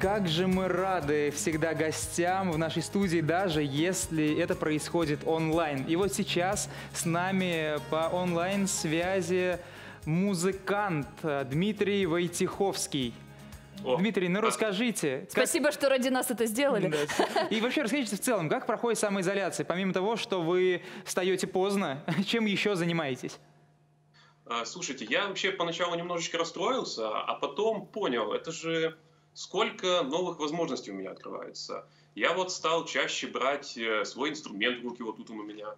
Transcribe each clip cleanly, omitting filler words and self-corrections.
как же мы рады всегда гостям в нашей студии, даже если это происходит онлайн. И вот сейчас с нами по онлайн-связи музыкант Дмитрий Войтиховский. Дмитрий, ну расскажите. Спасибо, что ради нас это сделали. Да. И вообще расскажите в целом, как проходит самоизоляция? Помимо того, что вы встаете поздно, чем еще занимаетесь? Слушайте, я вообще поначалу немножечко расстроился, а потом понял, это же сколько новых возможностей у меня открывается. Я вот стал чаще брать свой инструмент в руки, вот тут он у меня.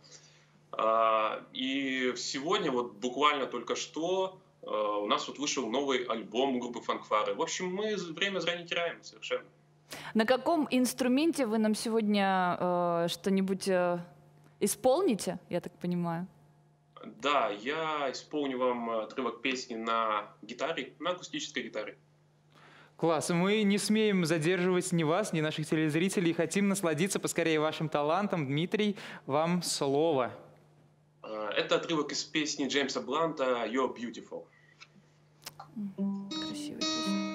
И сегодня, вот буквально только что, у нас вот вышел новый альбом группы «Фанфары». В общем, мы время зря не теряем совершенно. На каком инструменте вы нам сегодня что-нибудь исполните, я так понимаю? Да, я исполню вам отрывок песни на гитаре, на акустической гитаре. Класс. Мы не смеем задерживать ни вас, ни наших телезрителей. Хотим насладиться поскорее вашим талантом. Дмитрий, вам слово. Это отрывок из песни Джеймса Бланта «You're Beautiful». Красивая песня.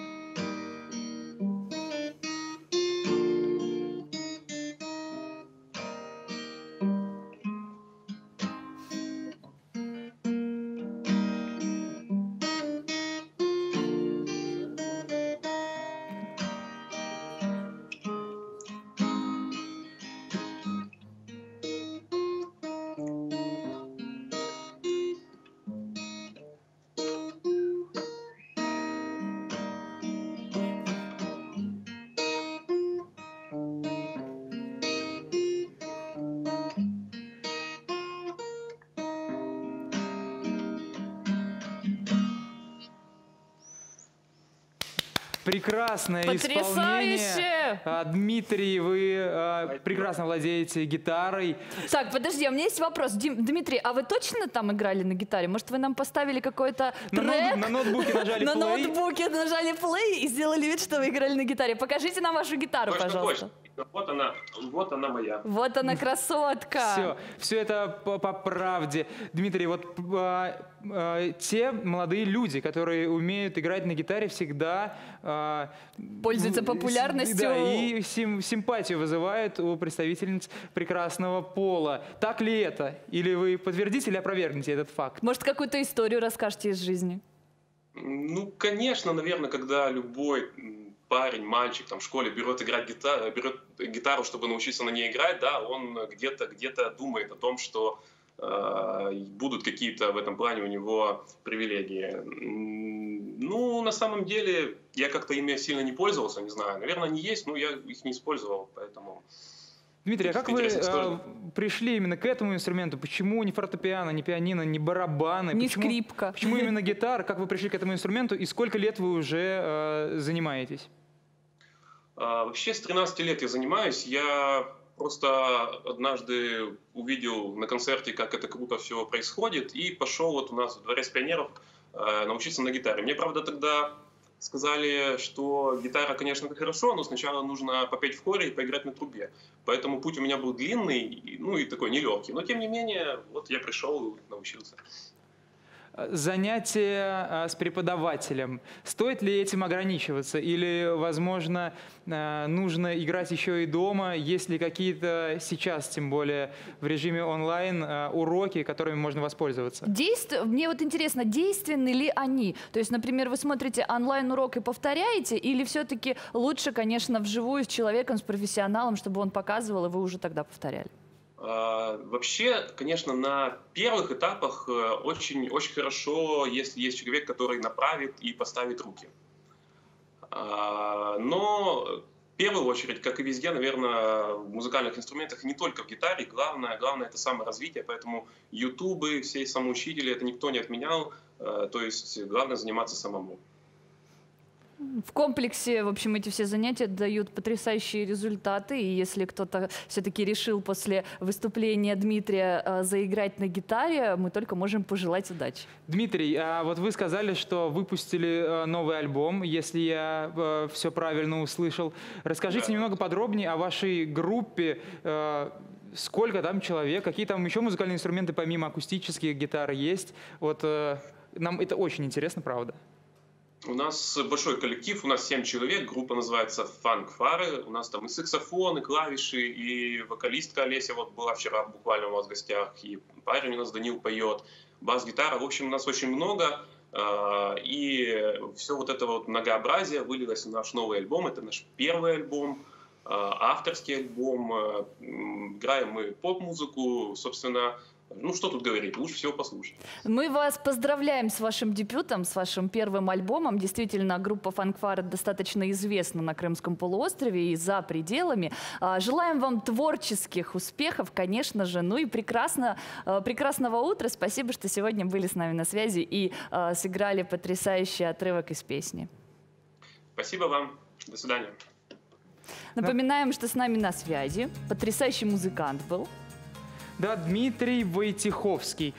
Прекрасное исполнение. Дмитрий, вы прекрасно владеете гитарой. Так, подожди, у меня есть вопрос. Дмитрий, а вы точно там играли на гитаре? Может, вы нам поставили какой-то трек? На ноутбуке нажали play. На ноутбуке нажали play и сделали вид, что вы играли на гитаре. Покажите нам вашу гитару, пожалуйста. Вот она моя. Вот она, красотка. Все это по правде. Дмитрий, вот те молодые люди, которые умеют играть на гитаре, всегда пользуются популярностью. Да, и симпатию вызывают у представительниц прекрасного пола. Так ли это? Или вы подтвердите или опровергнете этот факт? Может, какую-то историю расскажете из жизни? Ну, конечно, наверное, когда любой парень, мальчик там, в школе берет гитару, чтобы научиться на ней играть, да, он где-то думает о том, что будут какие-то в этом плане у него привилегии. Ну, на самом деле, я как-то ими сильно не пользовался, не знаю. Наверное, они есть, но я их не использовал, поэтому... Дмитрий, а как вы пришли именно к этому инструменту? Почему не фортепиано, не пианино, не барабаны? Не скрипка. Почему именно гитара? Как вы пришли к этому инструменту и сколько лет вы уже занимаетесь? Вообще, с 13 лет я занимаюсь. Я просто однажды увидел на концерте, как это круто все происходит, и пошел вот у нас в Дворец пионеров научиться на гитаре. Мне, правда, тогда сказали, что гитара, конечно, это хорошо, но сначала нужно попеть в хоре и поиграть на трубе. Поэтому путь у меня был длинный, ну и такой нелегкий. Но, тем не менее, вот я пришел и научился. Занятия с преподавателем. Стоит ли этим ограничиваться? Или, возможно, нужно играть еще и дома? Есть ли какие-то сейчас, тем более в режиме онлайн, уроки, которыми можно воспользоваться? Мне вот интересно, действенны ли они? То есть, например, вы смотрите онлайн-урок и повторяете? Или все-таки лучше, конечно, вживую с человеком, с профессионалом, чтобы он показывал, и вы уже тогда повторяли? Вообще, конечно, на первых этапах очень хорошо, если есть человек, который направит и поставит руки. Но в первую очередь, как и везде, наверное, в музыкальных инструментах, не только в гитаре, главное это саморазвитие, поэтому ютубы, все самоучители, это никто не отменял, то есть главное заниматься самому. В комплексе, в общем, эти все занятия дают потрясающие результаты. И если кто-то все-таки решил после выступления Дмитрия заиграть на гитаре, мы только можем пожелать удачи. Дмитрий, вот вы сказали, что выпустили новый альбом, если я все правильно услышал. Расскажите немного подробнее о вашей группе. Сколько там человек, какие там еще музыкальные инструменты помимо акустических гитар есть? Вот нам это очень интересно, правда. У нас большой коллектив, у нас 7 человек, группа называется «Фанк-фары». У нас там и саксофон, и клавиши, и вокалистка Олеся вот была вчера буквально у вас в гостях, и парень у нас Данил поет, бас-гитара. В общем, у нас очень много, и все вот это вот многообразие вылилось в наш новый альбом. Это наш первый альбом, авторский альбом. Играем мы поп-музыку, собственно. Ну, что тут говорить, лучше всего послушать. Мы вас поздравляем с вашим дебютом, с вашим первым альбомом. Действительно, группа «Фанк-фары» достаточно известна на Крымском полуострове и за пределами. Желаем вам творческих успехов, конечно же. Ну и прекрасного утра. Спасибо, что сегодня были с нами на связи и сыграли потрясающий отрывок из песни. Спасибо вам. До свидания. Напоминаем, что с нами на связи потрясающий музыкант был. Да, Дмитрий Войтиховский.